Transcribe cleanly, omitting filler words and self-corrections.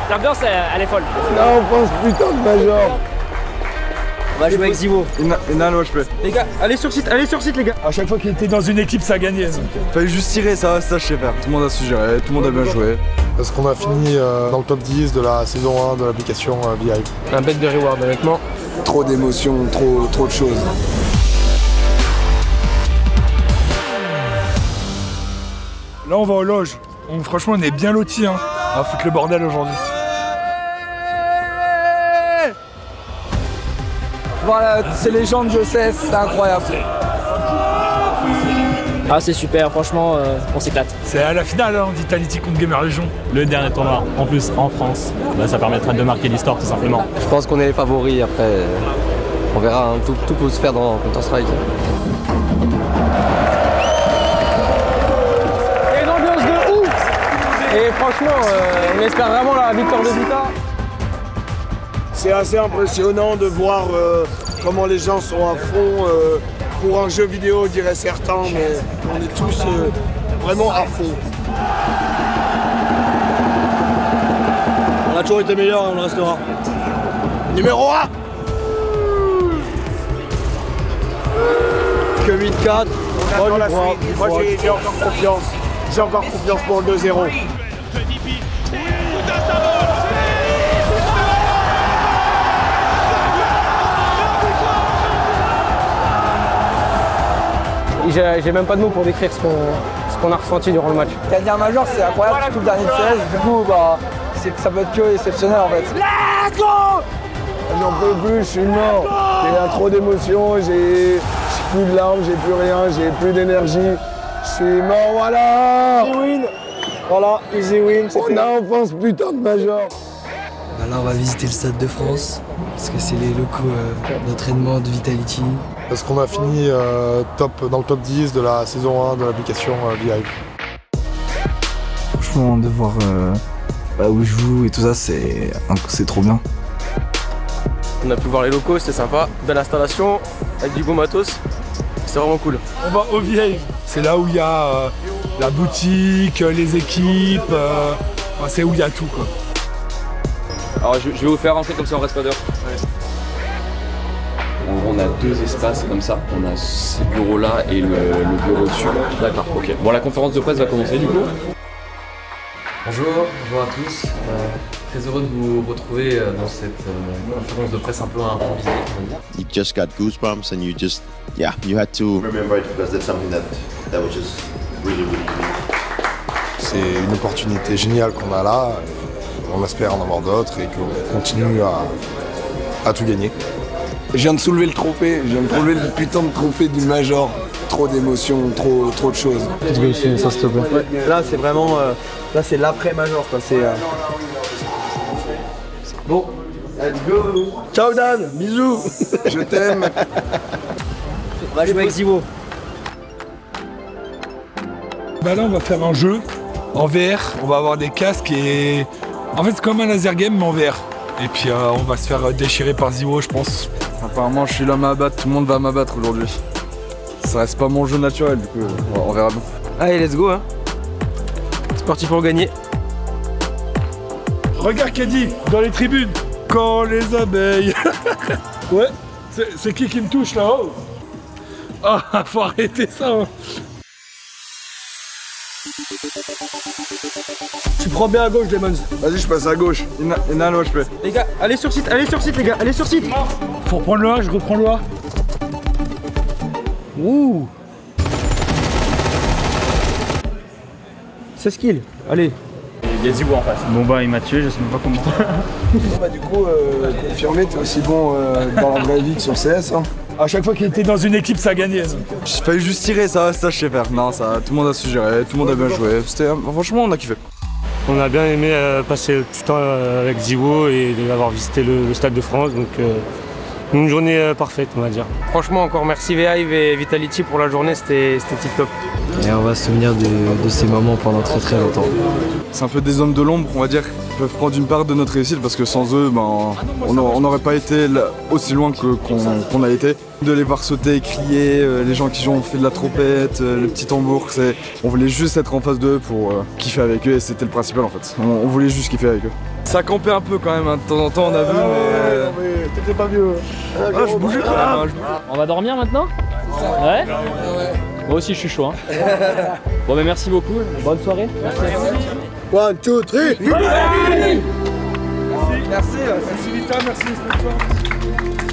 L'ambiance, elle est folle. Là, on pense putain de major. On va jouer avec Zivo. Non, je peux. Les gars, allez sur site les gars. À chaque fois qu'il était dans une équipe, ça gagnait. Fallait juste tirer, ça je sais faire. Tout le monde a su gérer, tout le monde a bien joué. Parce qu'on a fini dans le top 10 de la saison 1 de l'application VI. Un bête de reward honnêtement. Trop d'émotions, trop de choses. Là, on va aux loges. Franchement, on est bien lotis. Hein. On va foutre le bordel aujourd'hui. Voilà, c'est légende, je sais, c'est incroyable. Ah, c'est super, franchement, on s'éclate. C'est à la finale hein, Vitality contre Gamer Legion. Le dernier tournoi, en plus en France, ça permettra de marquer l'histoire tout simplement. Je pense qu'on est les favoris, après on verra, hein. Tout peut se faire dans Counter-Strike. Il y a une ambiance de ouf. Et franchement, on espère vraiment la victoire de Vita. C'est assez impressionnant de voir comment les gens sont à fond. Pour un jeu vidéo, diraient certains, mais on est tous vraiment à fond. On a toujours été meilleurs, on le restera. Numéro 1 que 8-4. Moi j'ai encore confiance. J'ai encore confiance pour le 2-0. J'ai même pas de mots pour décrire ce qu'on a ressenti durant le match. Gagner un major, c'est incroyable, tout le dernier de CS. Du coup, ça peut être que exceptionnel en fait. Let's go! J'en peux plus, je suis mort. J'ai trop d'émotions, j'ai plus de larmes, j'ai plus rien, j'ai plus d'énergie. Je suis mort, voilà! Easy win! Voilà, easy win. On a enfin ce putain de major. Là, on va visiter le Stade de France, parce que c'est les locaux d'entraînement de Vitality. Parce qu'on a fini dans le top 10 de la saison 1 de l'application VI. Franchement, de voir où je joue et tout ça, c'est trop bien. On a pu voir les locaux, c'était sympa. Belle installation, avec du beau matos. C'est vraiment cool. On va au vieil. C'est là où il y a la boutique, les équipes. C'est où il y a tout quoi. Alors je vais vous faire rentrer comme ça on reste pas dehors. On a deux espaces comme ça, on a ces bureaux là et le bureau dessus. D'accord, ok. Bon, la conférence de presse va commencer du coup. Bonjour à tous. Très heureux de vous retrouver dans cette conférence de presse un peu improvisée, on va dire. You just got goosebumps and you had to remember it because that's something that was just really unique. C'est une opportunité géniale qu'on a là. On espère en avoir d'autres et qu'on continue à tout gagner. Je viens de soulever le trophée, je viens de soulever le putain de trophée du major. Trop d'émotions, trop de choses. Je vais essayer ça s'il te plaît. Ouais, là c'est vraiment, là c'est l'après-major quoi. Bon, let's go. Ciao Dan, bisous. Je t'aime. On va jouer avec Zivo. Là on va faire un jeu en VR, on va avoir des casques et... En fait c'est comme un laser game mais en VR. Et puis on va se faire déchirer par Zivo je pense. Apparemment je suis l'homme à abattre, tout le monde va m'abattre aujourd'hui. Ça reste pas mon jeu naturel du coup on verra bien. Allez let's go hein. C'est parti pour gagner. Regarde Caddy, dans les tribunes, quand les abeilles. Ouais, c'est qui me touche là-haut? Ah, faut arrêter ça hein. Tu prends bien à gauche Demons. Vas-y je passe à gauche. Inano je peux. Les gars, allez sur site les gars, allez sur site. Faut reprendre le A, je reprends le A. Ouh. C'est skill, allez. Il y a Zibo en face. Bon bah il m'a tué, je sais même pas comment. Du coup, confirmé, t'es aussi bon dans la vraie vie que sur CS. Hein. À chaque fois qu'il était dans une équipe, ça gagnait. Il fallait juste tirer, ça je sais faire. Non, ça, tout le monde a su gérer, tout le monde a bien joué. Franchement, on a kiffé. On a bien aimé passer tout le temps avec Zivo et d'avoir visité le Stade de France. Donc une journée parfaite, on va dire. Franchement, encore merci VI et Vitality pour la journée, c'était tip top. Et on va se souvenir de ces moments pendant très très longtemps. C'est un peu des hommes de l'ombre, on va dire. Ils peuvent prendre une part de notre réussite parce que sans eux, on n'aurait pas été aussi loin qu'on a été. De les voir sauter, crier, les gens qui ont fait de la trompette, le petit tambour, on voulait juste être en face d'eux pour kiffer avec eux et c'était le principal en fait. On voulait juste kiffer avec eux. Ça campait un peu quand même, hein. De temps en temps on a vu mais t'étais pas vieux. je bougeais quand même. On va dormir maintenant? Ouais. Moi aussi je suis chaud. Hein. Bon mais merci beaucoup, bonne soirée. One, two, three. Merci Vita, merci les sponsors.